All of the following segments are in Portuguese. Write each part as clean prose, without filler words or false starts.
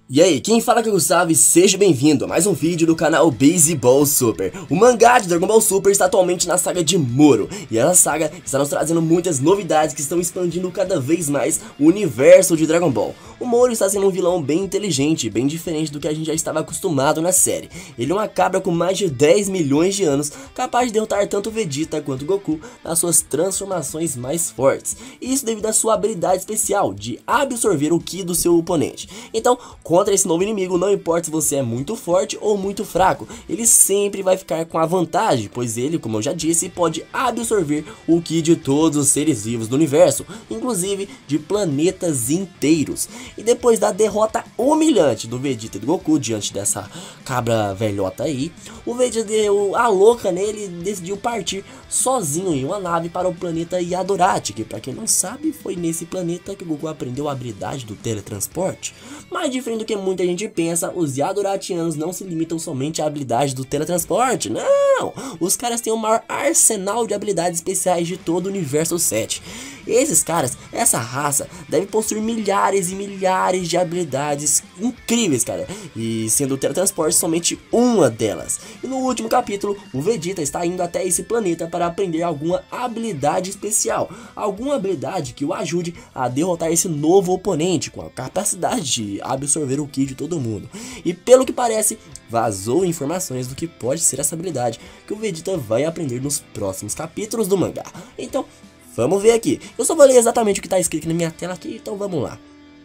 E aí, quem fala que é o Gustavo e seja bem-vindo a mais um vídeo do canal Baseball Super. O mangá de Dragon Ball Super está atualmente na saga de Moro, e essa saga está nos trazendo muitas novidades que estão expandindo cada vez mais o universo de Dragon Ball. O Moro está sendo um vilão bem inteligente, bem diferente do que a gente já estava acostumado na série. Ele é uma cabra com mais de 10 milhões de anos, capaz de derrotar tanto Vegeta quanto Goku nas suas transformações mais fortes. E isso devido à sua habilidade especial de absorver o Ki do seu oponente. Então, contra esse novo inimigo, não importa se você é muito forte ou muito fraco, ele sempre vai ficar com a vantagem, pois ele, como eu já disse, pode absorver o Ki de todos os seres vivos do universo, inclusive de planetas inteiros. E depois da derrota humilhante do Vegeta e do Goku diante dessa cabra velhota aí, o Vegeta deu a louca nele e decidiu partir sozinho em uma nave para o planeta Yadorati, que para quem não sabe, foi nesse planeta que o Goku aprendeu a habilidade do teletransporte. Mas diferente do que muita gente pensa, os Yadoratianos não se limitam somente à habilidade do teletransporte, não! Os caras têm o maior arsenal de habilidades especiais de todo o universo 7. Esses caras, essa raça, deve possuir milhares e milhares de habilidades incríveis, cara, e sendo o teletransporte somente uma delas. E no último capítulo, o Vegeta está indo até esse planeta para aprender alguma habilidade especial, alguma habilidade que o ajude a derrotar esse novo oponente com a capacidade de absorver o Ki de todo mundo. E pelo que parece, vazou informações do que pode ser essa habilidade que o Vegeta vai aprender nos próximos capítulos do mangá. Então, vamos ver aqui. Eu só vou ler exatamente o que está escrito na minha tela aqui, então vamos lá.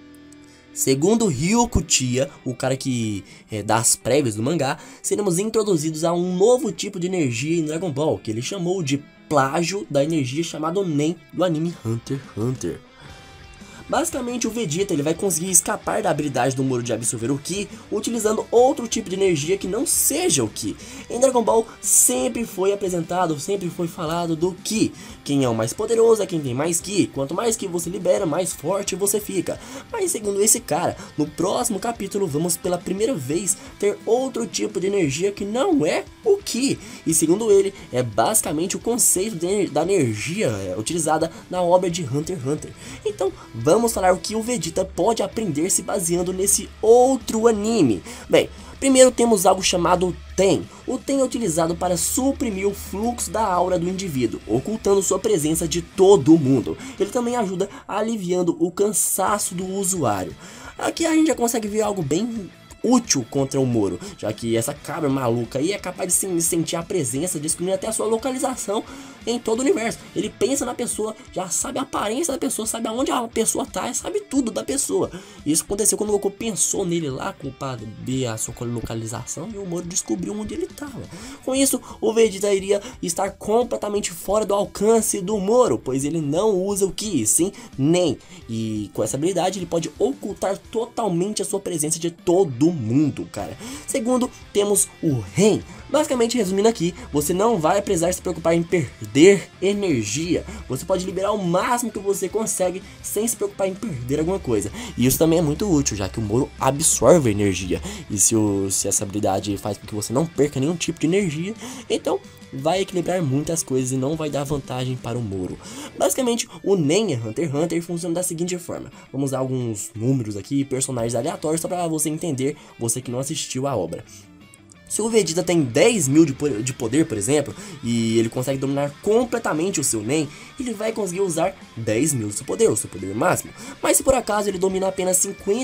Segundo Ryoko Uchiha, o cara que dá as prévias do mangá, seremos introduzidos a um novo tipo de energia em Dragon Ball, que ele chamou de plágio da energia chamado Nen do anime Hunter x Hunter. Basicamente, o Vegeta ele vai conseguir escapar da habilidade do Moro de absorver o Ki, utilizando outro tipo de energia que não seja o Ki. Em Dragon Ball sempre foi apresentado, sempre foi falado do Ki. Quem é o mais poderoso é quem tem mais Ki. Quanto mais Ki você libera, mais forte você fica. Mas segundo esse cara, no próximo capítulo vamos pela primeira vez ter outro tipo de energia que não é o Ki. E segundo ele, é basicamente o conceito da energia utilizada na obra de Hunter x Hunter. Então, vamos falar o que o Vegeta pode aprender se baseando nesse outro anime. Bem, primeiro temos algo chamado Ten. O Ten é utilizado para suprimir o fluxo da aura do indivíduo, ocultando sua presença de todo mundo. Ele também ajuda aliviando o cansaço do usuário. Aqui a gente já consegue ver algo bem útil contra o Moro, já que essa cabra maluca aí é capaz de sentir a presença, descobrir até a sua localização em todo o universo. Ele pensa na pessoa, já sabe a aparência da pessoa, sabe aonde a pessoa tá, sabe tudo da pessoa. Isso aconteceu quando o Goku pensou nele lá, para ver a sua localização, e o Moro descobriu onde ele estava. Com isso, o Vegeta iria estar completamente fora do alcance do Moro, pois ele não usa o Ki, sim, Nen. E com essa habilidade ele pode ocultar totalmente a sua presença de todo mundo, cara. Segundo, temos o Ren. Basicamente, resumindo aqui, você não vai precisar se preocupar em perder energia. Você pode liberar o máximo que você consegue sem se preocupar em perder alguma coisa. E isso também é muito útil, já que o Moro absorve energia. E se essa habilidade faz com que você não perca nenhum tipo de energia, então vai equilibrar muitas coisas e não vai dar vantagem para o Moro. Basicamente, o Nen em Hunter x Hunter funciona da seguinte forma. Vamos dar alguns números aqui, personagens aleatórios, só para você entender, você que não assistiu a obra. Se o Vegeta tem 10 mil de poder, por exemplo, e ele consegue dominar completamente o seu Nen, ele vai conseguir usar 10 mil do seu poder, o seu poder máximo. Mas se por acaso ele domina apenas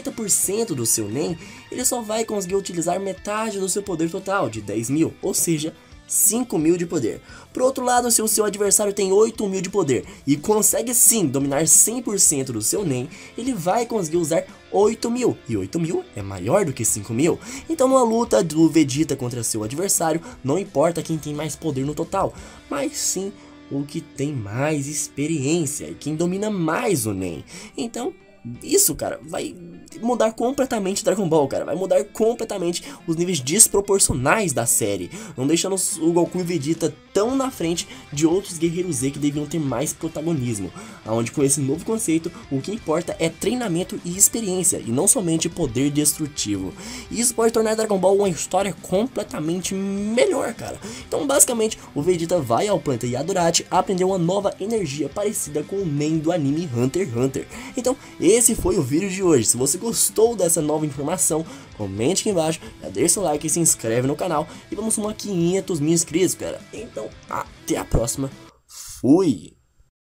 50% do seu Nen, ele só vai conseguir utilizar metade do seu poder total, de 10 mil, ou seja, 5 mil de poder. Por outro lado, se o seu adversário tem 8 mil de poder e consegue sim dominar 100% do seu Nen, ele vai conseguir usar 8 mil, e 8 mil é maior do que 5 mil. Então numa luta do Vegeta contra seu adversário, não importa quem tem mais poder no total, mas sim o que tem mais experiência e quem domina mais o Nen. Então isso, cara, vai mudar completamente Dragon Ball, cara. Vai mudar completamente os níveis desproporcionais da série, não deixando o Goku e o Vegeta tão na frente de outros guerreiros Z que deviam ter mais protagonismo, onde com esse novo conceito o que importa é treinamento e experiência e não somente poder destrutivo. E isso pode tornar Dragon Ball uma história completamente melhor, cara. Então basicamente o Vegeta vai ao planeta Yadurati aprender uma nova energia parecida com o Nen do anime Hunter x Hunter. Então esse foi o vídeo de hoje. Se você gostou dessa nova informação, comente aqui embaixo, já deixa o like e se inscreve no canal e vamos somar 500 mil inscritos, cara. Então até a próxima, fui!